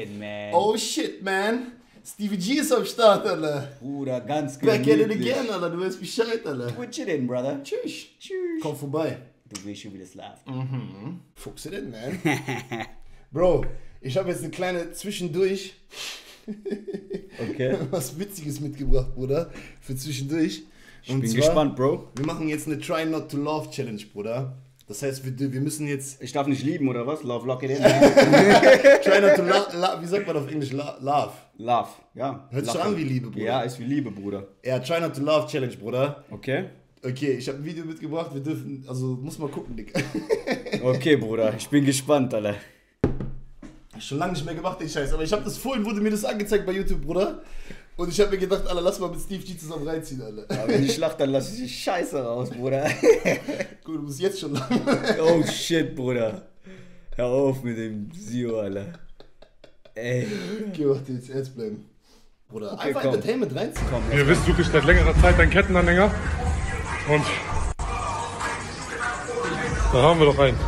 in, man? Oh shit, man. Stevie G ist am Start, Alter. Bruder, ganz Back at it gemütlich. again, Alter. Du weißt Bescheid, Alter. What you in, brother? Tschüss. Tschüss. Komm vorbei. Du willst schon, wie das läuft. Fuchs it in, man. Bro, ich habe jetzt eine kleine Zwischendurch. Okay. Was Witziges mitgebracht, Bruder. Für zwischendurch. Ich bin gespannt, Bro. Wir machen jetzt eine Try Not to Love Challenge, Bruder. Das heißt, wir müssen jetzt. Ich darf nicht lieben, oder was? Love, lock it in. Try Not to Love. Wie sagt man auf Englisch? Love. Love, ja. Hört sich schon an wie Liebe, Bruder. Ja, ist wie Liebe, Bruder. Ja, Try Not to Love Challenge, Bruder. Okay. Okay, ich habe ein Video mitgebracht. Wir dürfen. Also, muss mal gucken, Digga. Okay, Bruder. Ich bin gespannt, Alter. Schon lange nicht mehr gemacht, den Scheiß. Aber ich habe das vorhin, wurde mir das angezeigt bei YouTube, Bruder. Und ich habe mir gedacht, Alter, lass mal mit Steve G zusammen reinziehen, Alter. Aber wenn ich lach, dann lass ich die Scheiße raus, Bruder. Gut, du musst jetzt schon lachen. Oh shit, Bruder. Hör auf mit dem Sio, Alter. Ey. Okay, warte, jetzt ernst bleiben. Bruder, Okay, einfach komm. Entertainment reinziehen. Komm, Ihr wisst wirklich seit längerer Zeit einen Kettenanhänger. Und da haben wir doch einen.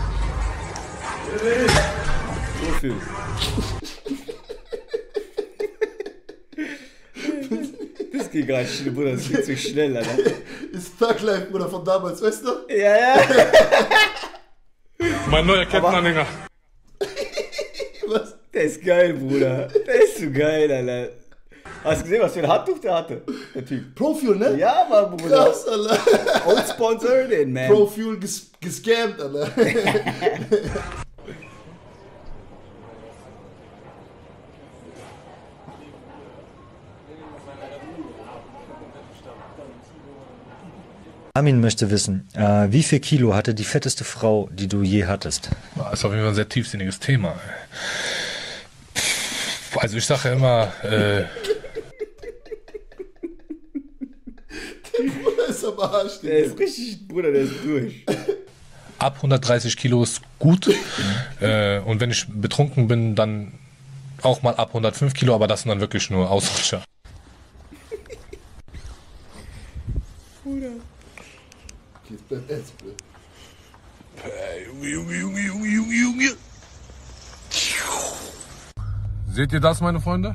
so viel. Das geht gar nicht schnell, Bruder. Das geht zu schnell, Alter. Ist Thug Life, Bruder, von damals, weißt du? Ja, ja. Mein neuer Kettenanhänger. Was? Der ist geil, Bruder. Der ist so geil, Alter. Hast du gesehen, was für ein Handtuch der hatte? Der Typ. Profuel, ne? Ja, Mann, Bruder. Krass, Alter. Old Sponsor, den, man. Profuel gescammt, Alter. Armin möchte wissen, wie viel Kilo hatte die fetteste Frau, die du je hattest? Das ist auf jeden Fall ein sehr tiefsinniges Thema. Also ich sage ja immer, Bruder ist am Arsch, Der Digga. ist richtig, Bruder, der ist durch. ab 130 Kilo ist gut. Und wenn ich betrunken bin, dann auch mal ab 105 Kilo, aber das sind dann wirklich nur Ausrutscher. Bruder. Okay, jetzt bleibt ernst, Bruder. Junge. Seht ihr das, meine Freunde?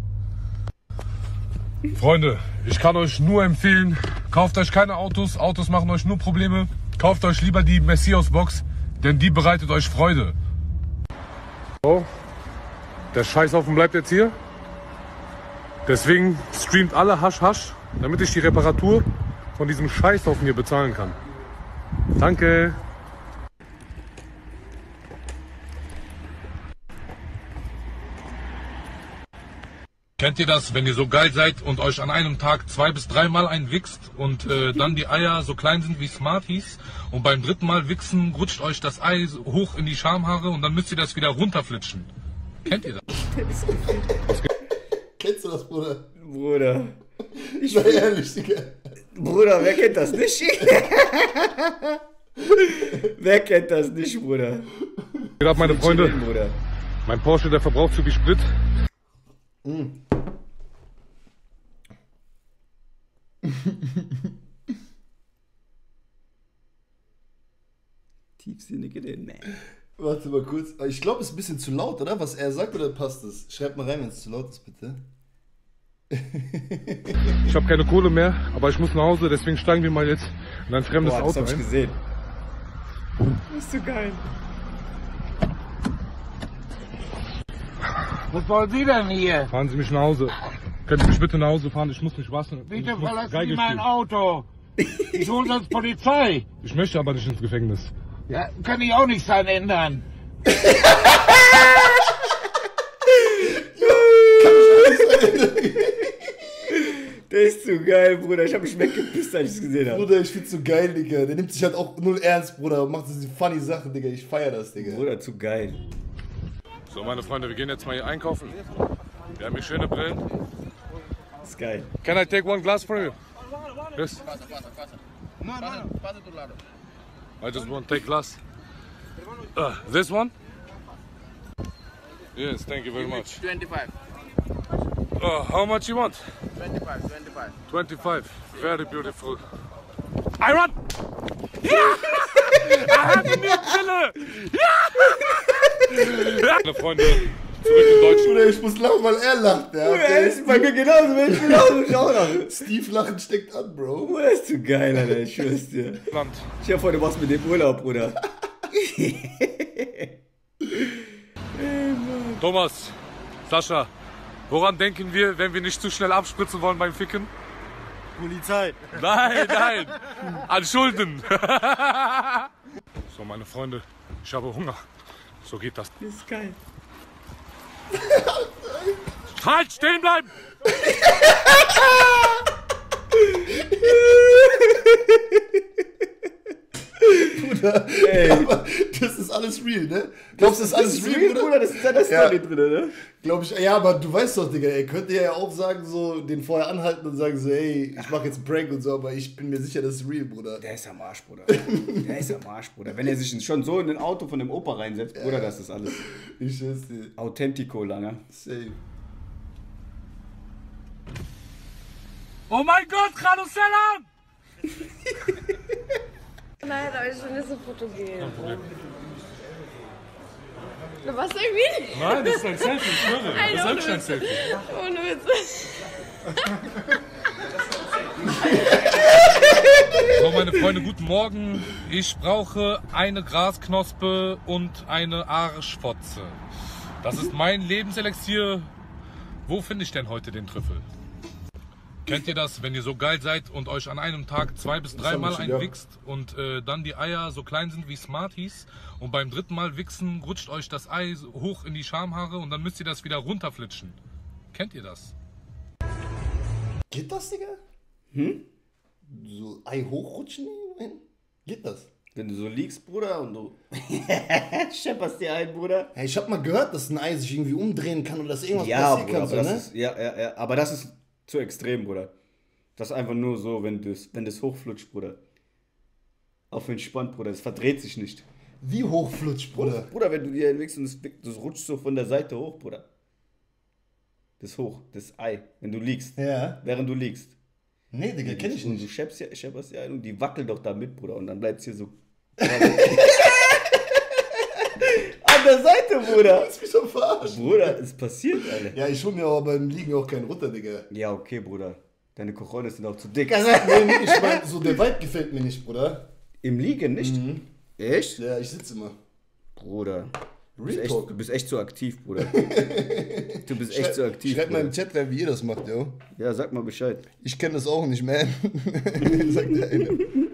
Freunde, ich kann euch nur empfehlen, kauft euch keine Autos. Autos machen euch nur Probleme. Kauft euch lieber die Messias-Box, denn die bereitet euch Freude. So, der Scheißhaufen bleibt jetzt hier. Deswegen streamt alle Hasch Hasch, damit ich die Reparatur von diesem Scheißhaufen hier bezahlen kann. Danke. Kennt ihr das, wenn ihr so geil seid und euch an einem Tag 2- bis 3 Mal einwichst und dann die Eier so klein sind wie Smarties und beim dritten Mal wichsen rutscht euch das Ei so hoch in die Schamhaare und dann müsst ihr das wieder runterflitschen. Kennt ihr das? Kennst du das, Bruder? Bruder. Sei ehrlich, Digga. Bruder, wer kennt das nicht? Wer kennt das nicht, Bruder? Geht ab, meine Freunde. Bruder. Mein Porsche, der verbraucht zu viel Sprit. Tiefsinnige den, man. Warte mal kurz. Ich glaube, es ist ein bisschen zu laut, oder? Was er sagt, oder passt es? Schreibt mal rein, wenn es zu laut ist, bitte. Ich habe keine Kohle mehr, aber ich muss nach Hause, deswegen steigen wir mal jetzt in ein fremdes Boah, das Auto hab ich ein. gesehen. Das ist so geil. Was wollen Sie denn hier? Fahren Sie mich nach Hause. Können Sie mich bitte nach Hause fahren? Ich muss mich waschen. Bitte Ich muss verlassen Geige Sie mein spielen. Auto. Ich hole sonst Polizei. Ich möchte aber nicht ins Gefängnis. Ja, kann ich auch nichts dran ändern. Der ist so geil, Bruder. Ich hab mich weggepisst, als ich es gesehen habe. Bruder, ich find's so geil, Digga. Der nimmt sich halt auch null ernst, Bruder. Und macht diese funny Sachen, Digga. Ich feier das, Digga. Bruder, zu geil. So, meine Freunde, wir gehen jetzt mal hier einkaufen. Wir haben hier schöne Brillen. Das ist geil. Can I take one glass from you? Yes. I just want to take glass. This one? Yes, thank you very much. 25. How much you want? 25. 25. Very beautiful. I run! Ja! I have a new Brille! Ja! Meine Freunde, zurück in Deutschland. Bruder, ich muss lachen, weil er lacht. Ja. Bruder, er ist bei mir genauso, wenn ich will auch lachen. Steve lachen steckt an, Bro. Bruder, er ist zu geil, Alter, ich schwör's dir. Ich hab vor, du machst mit dem Urlaub, Bruder. Thomas, Sascha, woran denken wir, wenn wir nicht zu schnell abspritzen wollen beim Ficken? Polizei. Nein, nein, an Schulden. So, meine Freunde, ich habe Hunger. So geht das. Das ist geil. Halt, stehen bleiben! Bruder, ey. Aber das ist alles real, ne? Glaubst du, das ist alles real, Bruder? Das ist ja das Story drin, ne? Glaub ich, ja, aber du weißt doch, Digga, ey, könnt ihr ja auch sagen, so, den vorher anhalten und sagen so, ey, ich mach jetzt einen Prank und so, aber ich bin mir sicher, das ist real, Bruder. Der ist am Arsch, Bruder. Der ist am Arsch, Bruder. Wenn er sich schon so in ein Auto von dem Opa reinsetzt, Bruder, das ist alles Ich schwör's dir. Authentico, Langer. Safe. Oh mein Gott, Karussell! Nein, aber ich bin nicht so fotogen. Du warst irgendwie? Nein, das ist ein Selfie, ich schwöre. Das ist wirklich ein Selfie. Ohne Witz. So, meine Freunde, guten Morgen. Ich brauche eine Grasknospe und eine Arschfotze. Das ist mein Lebenselixier. Wo finde ich denn heute den Trüffel? Kennt ihr das, wenn ihr so geil seid und euch an einem Tag 2 bis 3 Mal einwichst und dann die Eier so klein sind wie Smarties und beim dritten Mal wichsen rutscht euch das Ei hoch in die Schamhaare und dann müsst ihr das wieder runterflitschen. Kennt ihr das? Geht das, Digga? So Ei hochrutschen? Geht das? Wenn du so liegst, Bruder, und du schepperst dir ein, Bruder. Hey, ich hab mal gehört, dass ein Ei sich irgendwie umdrehen kann oder dass irgendwas Ja, passieren Bruder, kann, aber so, das ist, ja, aber das ist zu extrem, Bruder. Das ist einfach nur so, wenn das hochflutscht, Bruder. Auf entspannt, Bruder. Das verdreht sich nicht. Wie hochflutscht, Bruder? Bruder, wenn du dir entwickelst und das rutscht so von der Seite hoch, Bruder. Das hoch, das Ei, wenn du liegst. Ja. Während du liegst. Nee, Digga, kenn ich Und nicht. du schepperst ja ein und die wackelt doch da mit, Bruder. Und dann bleibt's hier so. An der Seite, Bruder. Du willst mich doch verarschen. Bruder, es passiert, Alter. Ja, ich hol mir aber beim Liegen auch keinen runter, Digga. Ja, okay, Bruder. Deine Cojones sind auch zu dick. Nee, ich mein, so der Vibe gefällt mir nicht, Bruder. Im Liegen nicht? Echt? Ja, ich sitze immer. Bruder. Real Talk. Du bist echt zu aktiv, Bruder. Du bist echt zu aktiv. Schreibt mal Bruder. im Chat rein, wie ihr das macht, yo. Ja, sag mal Bescheid. Ich kenne das auch nicht, man. Sagt der eine.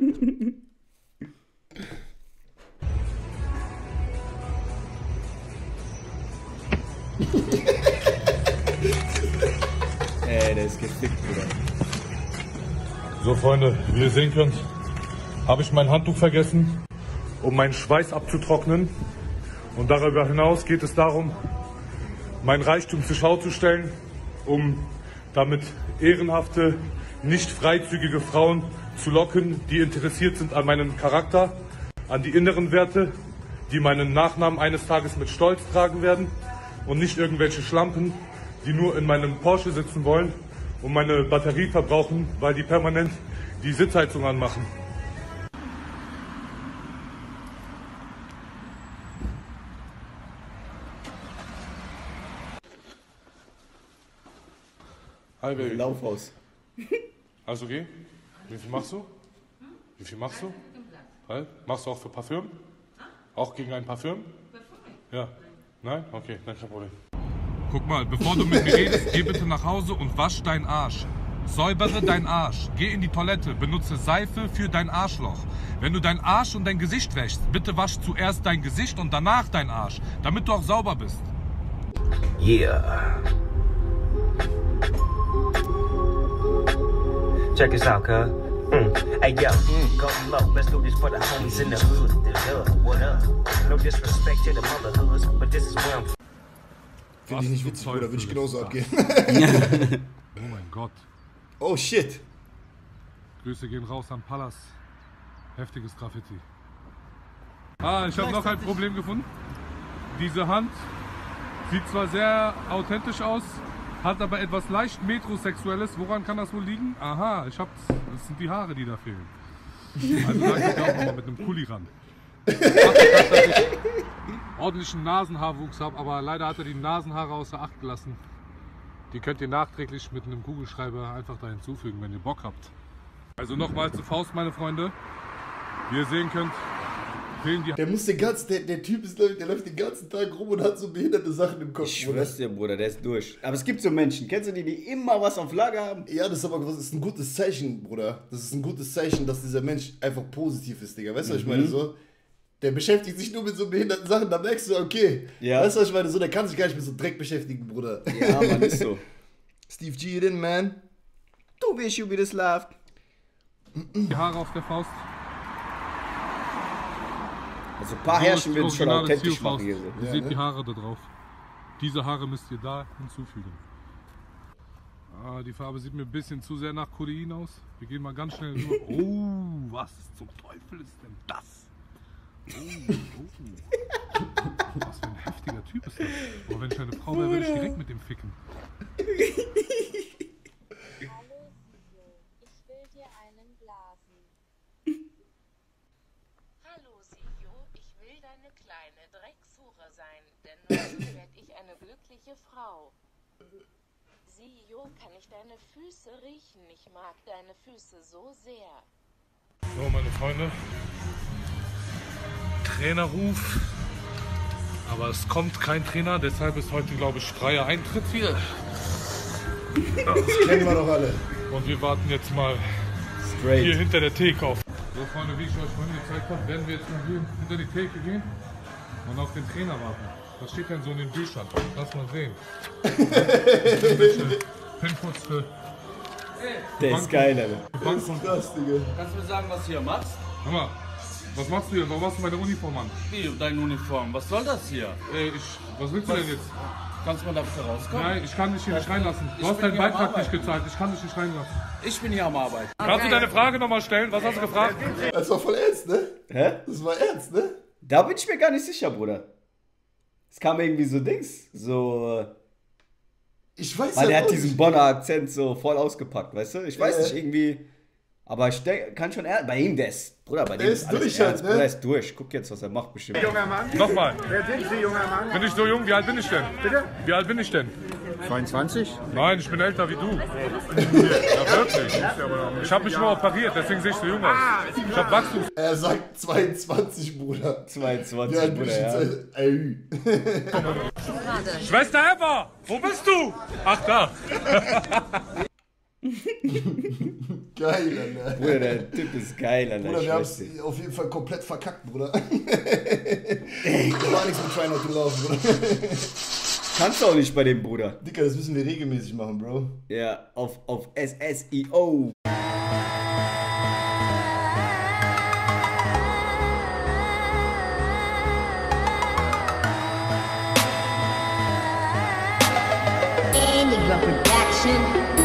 Der ist gefickt, Bruder. So, Freunde, wie ihr sehen könnt, habe ich mein Handtuch vergessen, um meinen Schweiß abzutrocknen. Und darüber hinaus geht es darum, mein Reichtum zur Schau zu stellen, um damit ehrenhafte, nicht freizügige Frauen zu locken, die interessiert sind an meinem Charakter, an die inneren Werte, die meinen Nachnamen eines Tages mit Stolz tragen werden und nicht irgendwelche Schlampen, die nur in meinem Porsche sitzen wollen und meine Batterie verbrauchen, weil die permanent die Sitzheizung anmachen. Hi, Baby. Laufhaus. Alles okay? Wie viel machst du? Wie viel machst du? Hi. Machst du auch für Parfüm? Auch gegen ein Parfüm? Ja. Nein? Okay, dann kein Problem. Guck mal, bevor du mit mir redest, geh bitte nach Hause und wasch deinen Arsch. Säubere deinen Arsch. Geh in die Toilette. Benutze Seife für dein Arschloch. Wenn du deinen Arsch und dein Gesicht wäschst, bitte wasch zuerst dein Gesicht und danach deinen Arsch, damit du auch sauber bist. Yeah. Check this out, cuz. Hey, yo, go low. Let's do this for the homies in the hood. What up? No disrespect to the motherhoods, but this is where I'm from. Finde ich nicht witzig, Bruder. Würde ich genauso abgehen. Oh mein Gott. Oh, shit. Grüße gehen raus an Pallas. Heftiges Graffiti. Ah, ich habe noch ein Problem gefunden. Diese Hand sieht zwar sehr authentisch aus, hat aber etwas leicht Metrosexuelles. Woran kann das wohl liegen? Aha, das sind die Haare, die da fehlen. Also da kommt auch nochmal mit einem Kuli ran. ordentlichen Nasenhaarwuchs habe, aber leider hat er die Nasenhaare außer Acht gelassen. Die könnt ihr nachträglich mit einem Kugelschreiber einfach da hinzufügen, wenn ihr Bock habt. Also nochmal zur Faust, meine Freunde. Wie ihr sehen könnt, fehlen die... Der muss der Typ ist, der läuft den ganzen Tag rum und hat so behinderte Sachen im Kopf. Ich schwör's dir, Bruder, der ist durch. Aber es gibt so Menschen, kennst du die, die immer was auf Lager haben? Ja, das ist ein gutes Zeichen, Bruder. Das ist ein gutes Zeichen, dass dieser Mensch einfach positiv ist, Digga. Weißt du, was ich meine? So, der beschäftigt sich nur mit so behinderten Sachen, da merkst du, okay. Ja. Weißt du, was ich meine? So, der kann sich gar nicht mit so Dreck beschäftigen, Bruder. Ja, man, ist so. Steve G, it in, man. Du wish you be this loved. Die Haare auf der Faust. Also ein paar Herrschen will es schon originale authentisch Zielfaust. machen hier so. Ihr seht die Haare da drauf. Diese Haare müsst ihr da hinzufügen. Ah, die Farbe sieht mir ein bisschen zu sehr nach Kodein aus. Wir gehen mal ganz schnell rüber. Oh, was zum Teufel ist denn das? Was für ein heftiger Typ ist das? Boah, wenn ich eine Frau wäre, würde ich direkt mit dem ficken. Hallo Sio, ich will dir einen blasen. Hallo Sio, ich will deine kleine Dreckshure sein, denn morgen werde ich eine glückliche Frau. Sio, kann ich deine Füße riechen? Ich mag deine Füße so sehr. So, meine Freunde. Trainerruf. Aber es kommt kein Trainer, deshalb ist heute, glaube ich, freier Eintritt hier. Das kennen wir doch alle. Und wir warten jetzt mal hier hinter der Theke auf. So, Freunde, wie ich euch vorhin gezeigt habe, werden wir jetzt mal hier hinter die Theke gehen und auf den Trainer warten. Was steht denn so in dem Büchern? Lass mal sehen. Pinputs für... Der ist geil, Alter. Das ist krass, Digga. Kannst du mir sagen, was du hier machst? Hör mal, was machst du hier? Warum hast du meine Uniform an? Wie, deine Uniform? Was soll das hier? Was willst du denn jetzt? Kannst du mal da bitte rauskommen? Nein, ich kann dich hier nicht reinlassen. Du hast deinen Beitrag nicht gezahlt. Ich kann dich nicht reinlassen. Ich bin hier am Arbeiten. Kannst du deine Frage nochmal stellen? Was hast du gefragt? Das war voll ernst, ne? Hä? Das war ernst, ne? Da bin ich mir gar nicht sicher, Bruder. Es kam irgendwie so Dings, so... Ich weiß Weil ja er hat nicht. diesen Bonner Akzent so voll ausgepackt, weißt du? Ich weiß nicht, irgendwie... Aber ich denke, kann schon ernst... Bei ihm, der ist... Bruder, bei dem ist alles durch, ernst. ne? Bruder, ist durch. Guck jetzt, was er macht bestimmt. Junger Mann? Nochmal. Wer sind Sie, junger Mann? Bin ich so jung? Wie alt bin ich denn? Bitte? Wie alt bin ich denn? 22? Nein, ich bin älter wie du. Ja, wirklich. Ich habe mich nur operiert, deswegen sehe ich so jung aus. Ich habe Wachstum. Er sagt 22, Bruder. 22, Ja, Bruder, ja. Schwester Eva, wo bist du? Ach, da. Geil, Alter. Bruder, der Typ ist geil, Alter. Bruder, ich wir haben weiß es nicht. auf jeden Fall komplett verkackt, Bruder. Da war nichts mit Try Not to Laufen, Bruder. Kannst du auch nicht bei dem Bruder. Dicker, das müssen wir regelmäßig machen, Bro. Ja, auf SSIO. Production.